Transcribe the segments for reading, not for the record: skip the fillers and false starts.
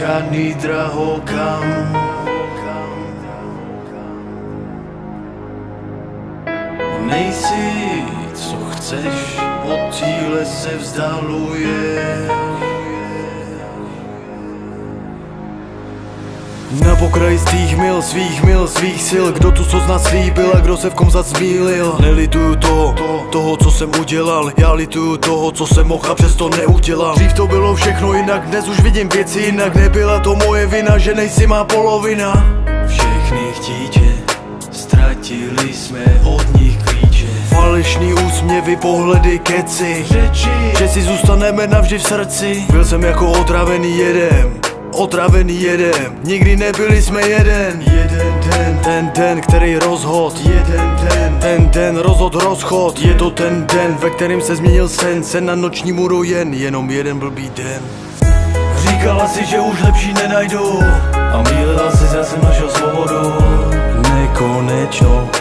žádný drahokam. Nejsi, co chceš, od cíle se vzdaluješ. Na pokraji svých mil, svých sil. Kdo tu co z nás slíbil a kdo se v kom zmýlil. Nelituju toho, co jsem udělal. Já lituju toho, co jsem mohl a přesto neudělal. Dřív to bylo všechno jinak, dnes už vidím věci jinak. Nebyla to moje vina, že nejsi má polovina. Všechny chtíče, ztratili jsme od nich klíče. Falešný úsměvy, pohledy, keci, řeči, že si zůstaneme navždy v srdci. Byl jsem jako otravený jedem, nikdy nebyli jsme jeden. Ten den, který rozhod, ten den rozchod. Je to ten den, ve kterým se změnil sen na noční můru jenom jeden blbý den. Říkala si, že už lepší nenajdu a mýlila si, já jsem našel svobodu. Nekonečno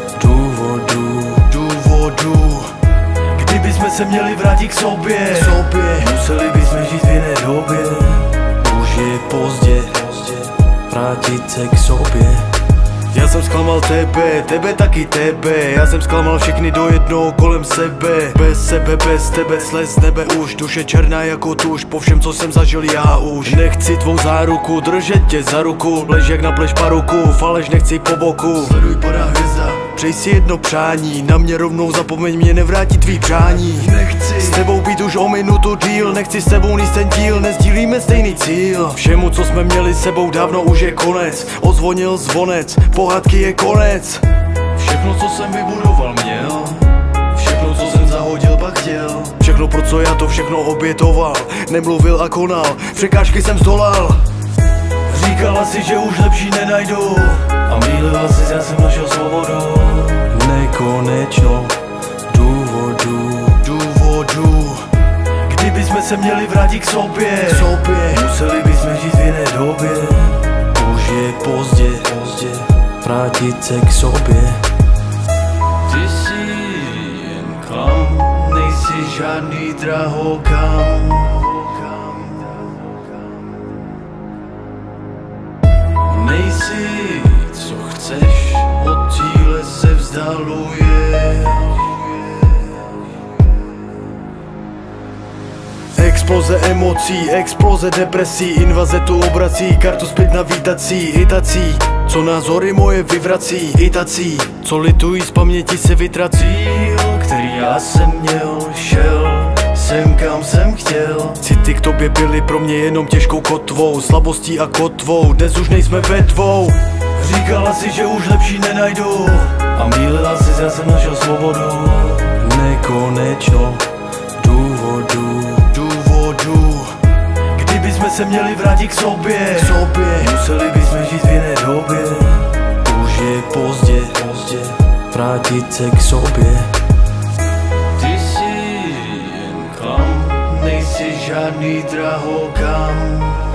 důvodů. Kdybychom se měli vrátit k sobě, museli bychom žít v jiné době. Už je pozdě vrátit se k sobě. Já jsem zklamal tebe taky tebe. Já jsem zklamal všechny do jednoho kolem sebe. Bez sebe, bez tebe, slez nebe už. Duše černá jako tuž, po všem co jsem zažil já už. Nechci tvou záruku, držet tě za ruku. Lež jak na pleš paruku, faleš nechci po boku. Sleduj padá hvězda, přej si jedno přání. Na mě rovnou zapomeň, mě nevrátí tvý přání. Nechci s tebou být už o minutu díl. Nechci s tebou níst ten díl, nezdílíme stejný cíl. Všemu co jsme měli s sebou dávno už je konec. Ozvonil zvonec, pohádky je konec. Všechno co jsem vybudoval měl, všechno co jsem zahodil pak chtěl. Všechno pro co já to všechno obětoval, nemluvil a konal, překážky jsem zdolal. Říkala si, že už lepší nenajdu a mýlila si, já jsem našel svobodu. Nekonečno důvodů. Kdybychom se měli vrátit k sobě, museli bychom žít v jiné době. Už je pozdě vrátit se k sobě. Ty jsi jen klam, nejsi žádný drahokam. Nejsi, co chceš, od cíle se vzdaluješ. Exploze emocí, exploze depresí, invaze tu obrací, kartu zpět na vítací, i tací, co názory moje vyvrací, i tací, co litují z paměti se vytrací. Který já jsem měl, šel jsem kam jsem chtěl. City k tobě byly pro mě jenom těžkou kotvou, slabostí a kotvou, dnes už nejsme ve dvou. Říkala si, že už lepší nenajdu a mýlila si, já jsem našel svobodu. Nekonečno důvodů. Kdybychom se měli vrátit k sobě, museli bychom žít v jiné době. Už je pozdě vrátit se k sobě. Ty jsi jen klam, nejsi žádný drahokam.